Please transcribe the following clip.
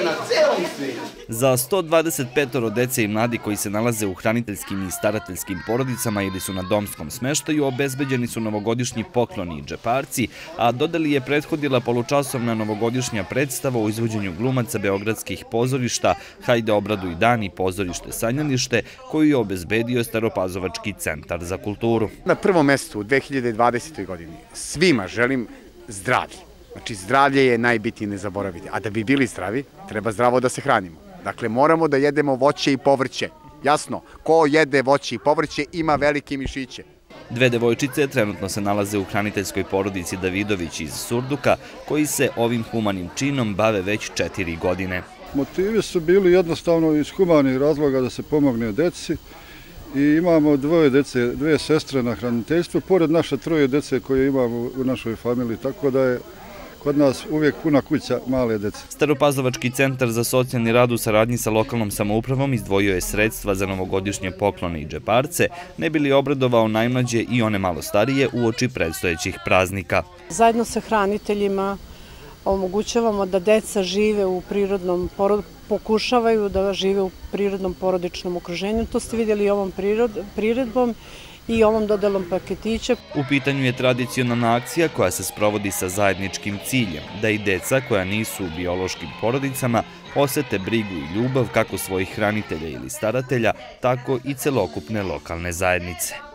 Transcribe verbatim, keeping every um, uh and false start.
na celom svijetu. Za sto dvadeset pet dece i mladi koji se nalaze u hraniteljskim i starateljskim porodicama ili su na domskom smeštaju obezbeđeni su novogodišnji pokloni i džeparci, a dodeli je prethodila polučasovna novogodišnja predstava u izvođenju glumaca beogradskih pozorišta Hajde obraduj dan i pozorište Sanjalište, koju je obezbedio Staropazovački centar za kulturu. Na prvom mestu u dve hiljade dvadesetoj godini svima želim zdravlje. Znači, zdravlje je najbitnije, ne zaboraviti. A da bi bili zdravi, treba zdravo da se hranimo. Dakle, moramo da jedemo voće i povrće. Jasno, ko jede voće i povrće ima velike mišiće. Dve devojčice trenutno se nalaze u hraniteljskoj porodici Davidović iz Surduka, koji se ovim humanim činom bave već četiri godine. Motivi su bili jednostavno iz humanih razloga da se pomogne deci i imamo dvoje dece, dve sestre na hraniteljstvu, pored naše troje dece koje imamo u našoj familiji, tako da je kod nas uvijek puna kuća male dece. Staropazovački centar za socijalni rad u saradnji sa lokalnom samoupravom izdvojio je sredstva za novogodišnje poklone i džeparce, ne bi li obradovao najmlađe i one malo starije uoči predstojećih praznika. Zajedno sa hraniteljima omogućavamo da deca žive u prirodnom, pokušavaju da žive u prirodnom porodičnom okruženju. To ste vidjeli i ovom priredbom i ovom dodelom paketića. U pitanju je tradicionalna akcija koja se sprovodi sa zajedničkim ciljem, da i deca koja nisu u biološkim porodicama osete brigu i ljubav kako svojih hranitelja ili staratelja, tako i celokupne lokalne zajednice.